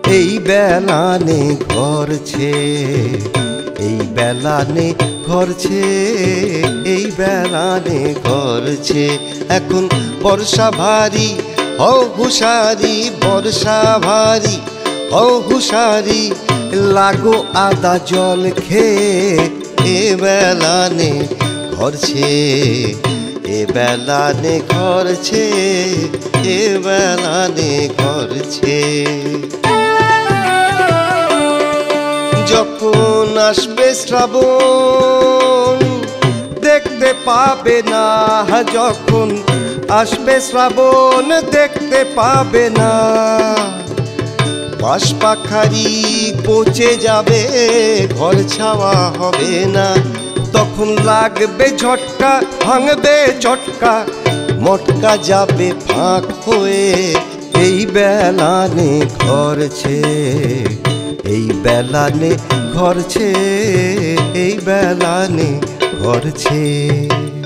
এই বেলানে ঘর ছে, এই বেলানে ঘর ছে, এই বেলানে ঘর ছে। এখন বর্ষা ভারী ও হুঁশারি, বর্ষা ভারী ও হুঁশারি, লাগো আদা জল খেয়ে। এ বেলানে ঘর ছে, এ বেলানে ঘর ছে, এ বেলানে ঘর ছে। যখন আসবে শ্রাবণ দেখতে পাবে না, যখন আসবে শ্রাবণ দেখতে পাবে না। বাঁশ পাখারি পচে যাবে, ঘর ছাওয়া হবে না। তখন লাগবে ঝটকা, ভাঙবে চটকা, মটকা যাবে ফাঁক হয়ে। এই বেলানে ঘর ছে, এই বেলানে ঘর ছে, এই বেলানে ঘর ছে।